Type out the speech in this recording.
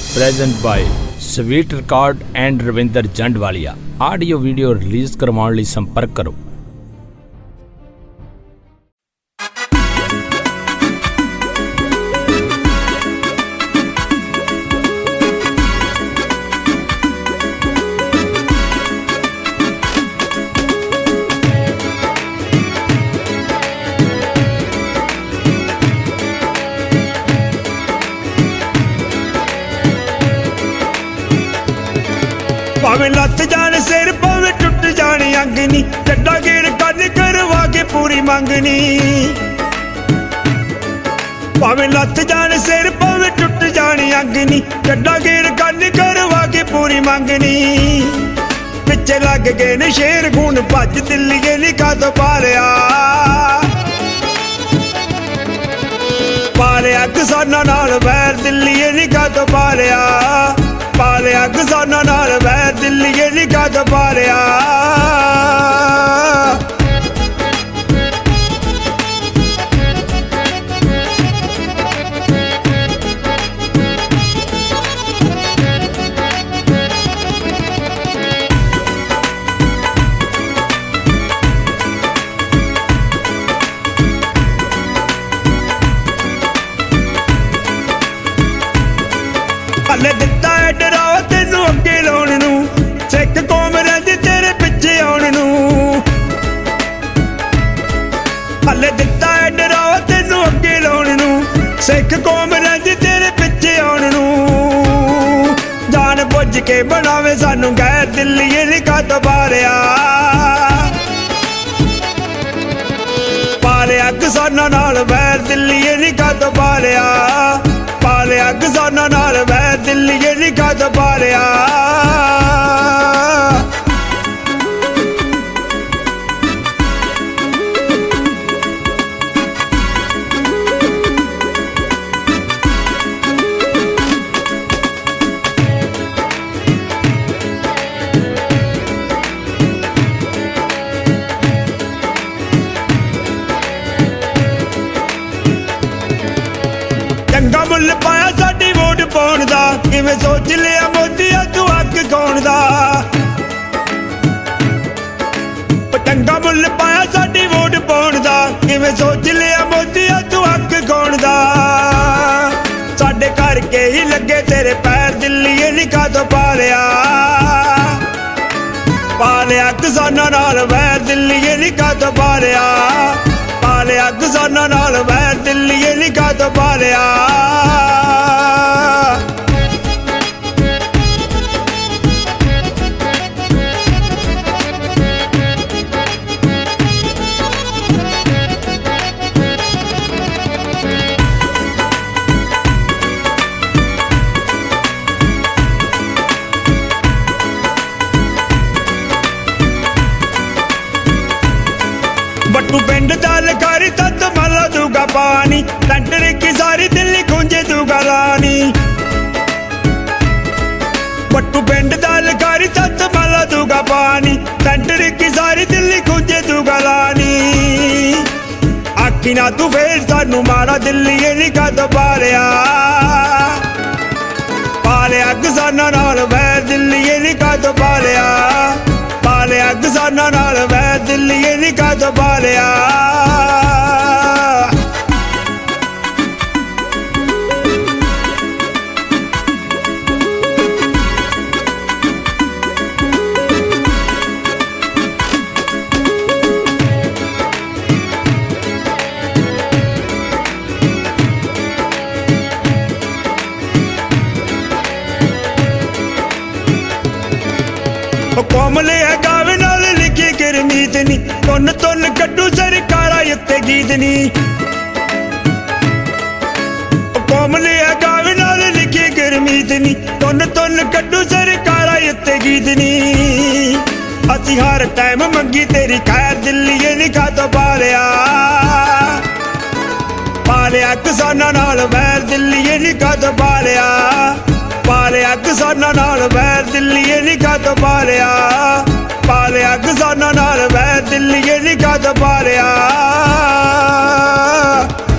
Present by sweet record and Ravinder Jandwalia. Audio video release करवाने लई संपर्क करो। भावे लत जान सिर भावे टुट जाने अंगनी चड्डा गेर कन करवा के पूरी मंगनी। भावे लत जान सिर भावे टुट जाने अंगनी चड्डा गेर कन करवा के पूरी मंगनी। पिछे लग गए ने शेर खून भज दिल्लीए लिखा तो पालिया पालिया किसाना नाल वैर दिल्लीए लिखा तो पालिया पालिया किसाना नाल वैर दिल्लीए लिखा तो पालिया। हले दिता है डरावा तेनू अगे लाने नू सिख कौम रहिंदी तेरे पिछे आने नू। हले दिता है डरावा तेनू अगे लाने नू सिख कौम रहिंदी तेरे पिछे आने नू। जान बुझ के बनावे सानू गैर दिल्लीए लिखा तो पालिया पालिया किसाना नाल वैर दिल्लीए लिखा तो पालिया पालिया किसाना नाल वैर दिल्लीए लिखा तो पालिया। चंगा मुल पाया साडी वोट पाउण दा किवें सोच लिया मोदिया तू हक कौन दा। चंगा मुल पाया साडी वोट पाउण दा किवें सोच लिया मोदिया तू हक कौन दा। साडे घर के ही लगे तेरे पैर दिल्लीए लिखा तो पालिया पालिया किसाना नाल वैर दिल्लीए लिखा तो पालिया पालिया किसाना नाल वैर दिल्लीए लिखा तो पालिया। बट्टू पिंड दा लखारी तत मला दूगा पानी टंटर की सारी दिल्ली खूंजे दूगा रानी। बट्टू पिंड दा लखारी तत मला दूगा पानी टंटर की सारी दिल्ली खूंजे दूगा रानी। आखी ना तू फेर सानू मारा दिल्लीए लिखा तो पालिया पालिया किसाना नाल वैर दिल्लीए लिखा तो पालिया पालिया किसाना नाल वैर दिल्लीए लिखा तो पालिया। कोमले है गावे नाल लिखी गुरमीत नी तुन तुन कड्डू सरकारा उत्ते गीत नी। कोमले है गावे नाल लिखी गुरमीत नी तुन तुन कड्डू सरकारा उत्ते गीत नी। असी हर टाइम मंगी तेरी खैर दिल्लीए लिखा तो पालिया पालिया किसाना नाल वैर दिल्लीए लिखा तो पालिया पालिया किसाना नाल वैर दिल्लीए लिखा तो पालिया पालिया किसाना नाल वैर दिल्लीए लिखा तो पालिया।